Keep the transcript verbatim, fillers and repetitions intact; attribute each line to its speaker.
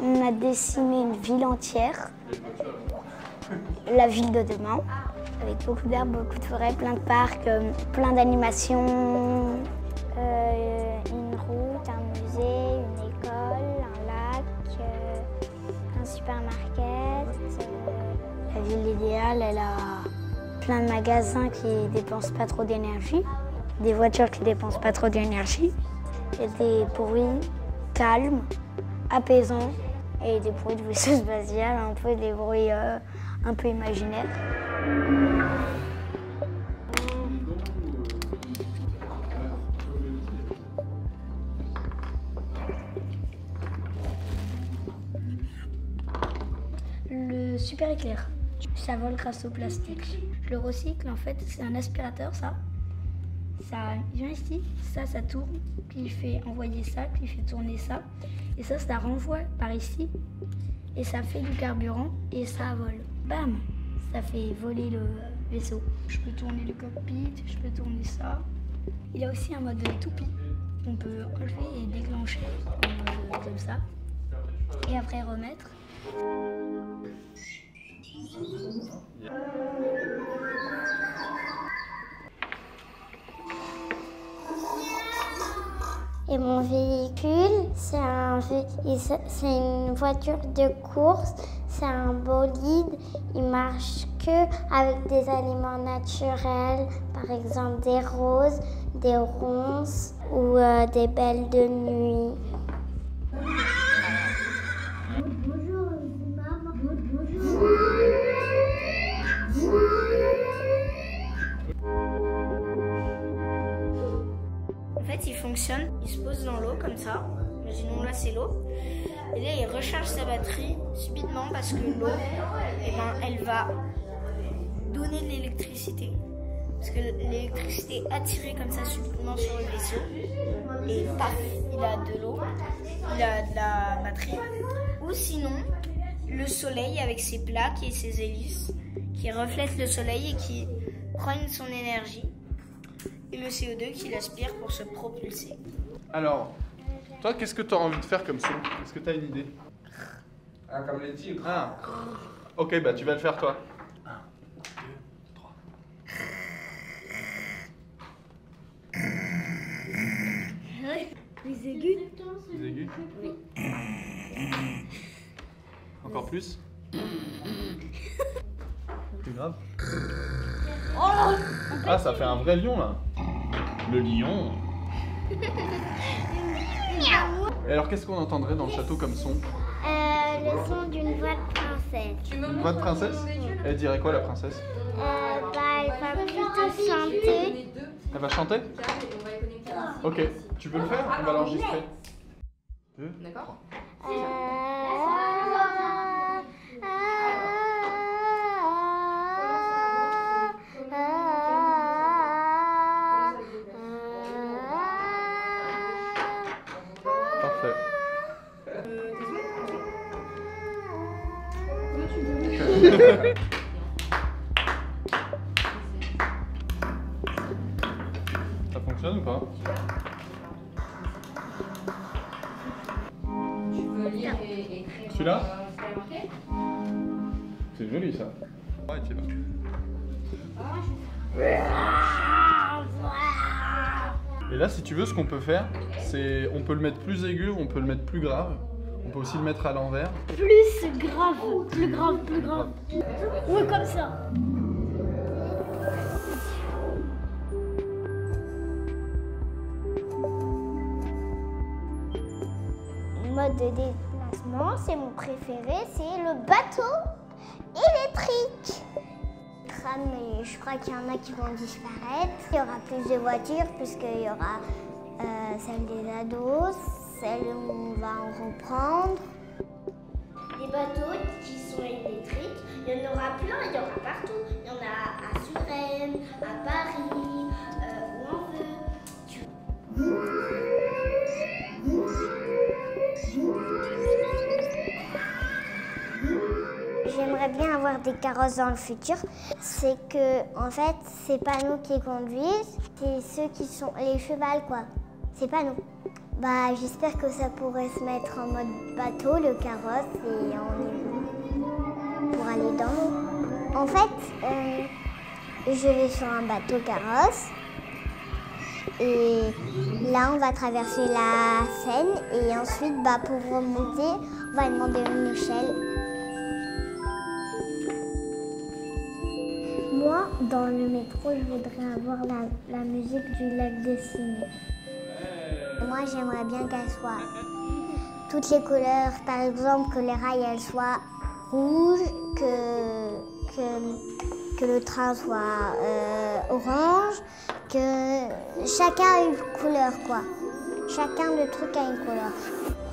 Speaker 1: On a dessiné une ville entière, la ville de demain, avec beaucoup d'arbres, beaucoup de forêts, plein de parcs, euh, plein d'animations, euh, une route, un musée, une école, un lac, euh, un supermarket. Euh, la ville idéale, elle a plein de magasins qui ne dépensent pas trop d'énergie, des voitures qui ne dépensent pas trop d'énergie, et des bruits calmes, apaisants, et des bruits de vaisseau spatial, un peu des bruits euh, un peu imaginaires. Le super éclair, ça vole grâce au plastique. Je le recycle, en fait, c'est un aspirateur, ça. Ça vient ici, ça, ça tourne, puis il fait envoyer ça, puis il fait tourner ça. Et ça, ça renvoie par ici, et ça fait du carburant, et ça vole. Bam! Ça fait voler le vaisseau. Je peux tourner le cockpit, je peux tourner ça. Il a aussi un mode toupie. On peut enlever et déclencher en mode comme ça, et après remettre.
Speaker 2: Et mon véhicule, c'est un, c'est une voiture de course, c'est un bolide. Il marche que avec des aliments naturels, par exemple des roses, des ronces ou euh, des belles de nuit. Bonjour, maman. Bonjour.
Speaker 1: En fait, il fonctionne, il se pose dans l'eau comme ça. Imaginons là, c'est l'eau. Et là, il recharge sa batterie subitement parce que l'eau, eh ben, elle va donner de l'électricité. Parce que l'électricité est attirée comme ça subitement sur le vaisseau. Et paf, il a de l'eau, il a de la batterie. Ou sinon, le soleil avec ses plaques et ses hélices qui reflètent le soleil et qui prennent son énergie. Et le C O deux qui l'aspire pour se propulser.
Speaker 3: Alors, toi, qu'est-ce que tu as envie de faire comme son? Est-ce que tu as une idée?
Speaker 4: Ah, comme les tigres.
Speaker 3: Ah. Ok, bah tu vas le faire toi. un, deux, trois.
Speaker 1: Les aigus.
Speaker 3: Les aigus?
Speaker 1: Oui.
Speaker 3: Encore plus? Plus grave?
Speaker 1: Oh,
Speaker 3: ah, ça fait un vrai lion là. Le lion. Et alors, qu'est-ce qu'on entendrait dans le château comme son?
Speaker 2: Euh, le son d'une voix de princesse.
Speaker 3: Une voix de princesse? Elle dirait quoi, la princesse?
Speaker 2: Euh, bah, elle va plutôt chanter.
Speaker 3: Elle va chanter? Ok, tu veux le faire? On va l'enregistrer.
Speaker 4: D'accord.
Speaker 3: Parfait. Ça fonctionne ou pas?
Speaker 4: Tu veux lire et écrire?
Speaker 3: Celui-là?
Speaker 4: Euh,
Speaker 3: C'est joli ça. Ouais, tu vas. Et là, si tu veux, ce qu'on peut faire, c'est on peut le mettre plus aigu, on peut le mettre plus grave. On peut aussi le mettre à l'envers.
Speaker 1: plus grave, plus grave, plus grave. Oui, comme ça.
Speaker 2: Mode de déplacement, c'est mon préféré, c'est le bateau électrique. Mais je crois qu'il y en a qui vont disparaître. Il y aura plus de voitures puisqu'il y aura euh, celle des ados, celle où on va en reprendre. Des bateaux qui sont électriques, il y en aura plein, il y en aura partout. Il y en a à Suresnes, à Paris, euh, où on veut. J'aimerais bien avoir des carrosses dans le futur. C'est que, en fait, c'est pas nous qui conduisent, c'est ceux qui sont les chevals, quoi. C'est pas nous. Bah, j'espère que ça pourrait se mettre en mode bateau, le carrosse, et on y... pour aller dans l'eau. En fait, euh, je vais sur un bateau carrosse. Et là, on va traverser la Seine. Et ensuite, bah, pour remonter, on va demander une échelle. Moi, dans le métro, je voudrais avoir la, la musique du lac des Cygnes. Moi, j'aimerais bien qu'elle soit toutes les couleurs. Par exemple, que les rails elles soient rouges, que, que, que le train soit euh, orange, que chacun a une couleur, quoi. Chacun de trucs a une couleur.